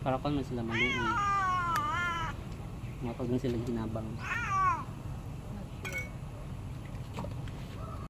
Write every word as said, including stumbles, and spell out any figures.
Para kon man sila maluoy. Mga pag na sila ginabang.